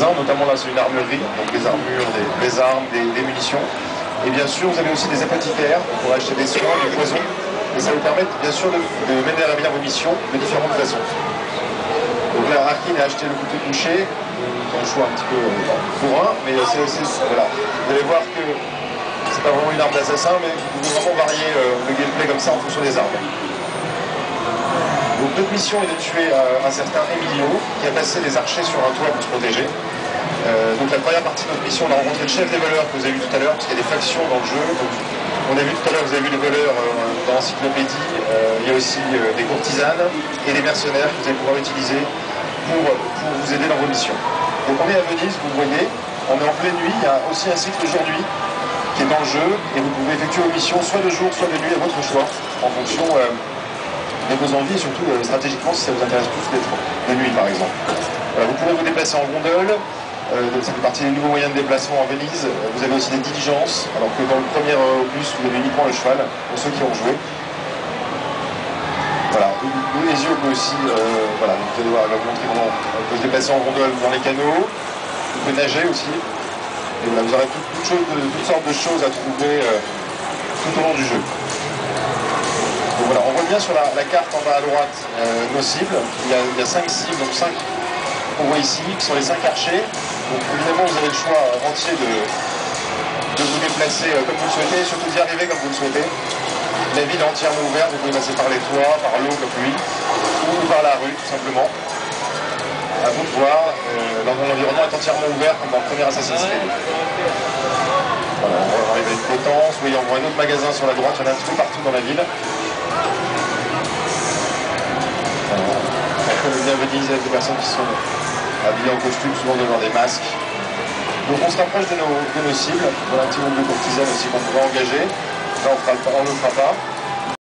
magasins, notamment là c'est une armurerie, donc des armures, des armes, des munitions. Et bien sûr vous avez aussi des apothicaires pour acheter des soins, des poisons. Et ça vous permet bien sûr de mener à bien vos missions de différentes façons. Donc là, Arkin a acheté le couteau couché, un choix un petit peu bourrin, mais c'est aussi, voilà. Vous allez voir que c'est pas vraiment une arme d'assassin, mais vous pouvez vraiment varier le gameplay comme ça en fonction des armes. Donc notre mission est de tuer un certain Emilio, qui a passé des archers sur un toit pour se protéger. Donc la première partie de notre mission, on a rencontré le chef des voleurs que vous avez vu tout à l'heure, parce qu'il y a des factions dans le jeu. Donc, on a vu tout à l'heure, vous avez vu les voleurs dans l'encyclopédie. Il y a aussi des courtisanes et des mercenaires que vous allez pouvoir utiliser pour vous aider dans vos missions. Donc on est à Venise, vous le voyez, on est en pleine nuit, il y a aussi un cycle aujourd'hui qui est dans le jeu, et vous pouvez effectuer vos missions soit de jour, soit de nuit, à votre choix, en fonction de vos envies, et surtout stratégiquement si ça vous intéresse plus d'être de nuit par exemple. Vous pourrez vous déplacer en gondole. Ça fait partie des nouveaux moyens de déplacement à Venise. Vous avez aussi des diligences, alors que dans le premier opus, vous avez uniquement le cheval, pour ceux qui ont joué. Voilà, les yeux peut aussi, voilà, vous allez voir, elle va vous montrer comment on peut se déplacer en gondole dans les canaux. Vous pouvez nager aussi. Et voilà, vous aurez toutes sortes de choses à trouver tout au long du jeu. Donc voilà, on revient sur la carte en bas à droite, nos cibles. Il y a 5 cibles, donc 5 qu'on voit ici, qui sont les 5 archers. Donc évidemment vous avez le choix entier de vous déplacer comme vous le souhaitez, et surtout d'y arriver comme vous le souhaitez. La ville est entièrement ouverte, vous pouvez passer par les toits, par l'eau comme lui, ou par la rue tout simplement. À vous de voir, l'environnement est entièrement ouvert comme dans le premier Assassin's Creed. Voilà, on va arriver à une potence, vous voyez on voit un autre magasin sur la droite, il y en a un petit peu partout dans la ville. Bien Venise avec des personnes qui sont habillées en costume, souvent devant des masques. Donc on se rapproche de nos cibles. Voilà un petit nombre de courtisanes aussi qu'on pourra engager. Là on ne le fera pas.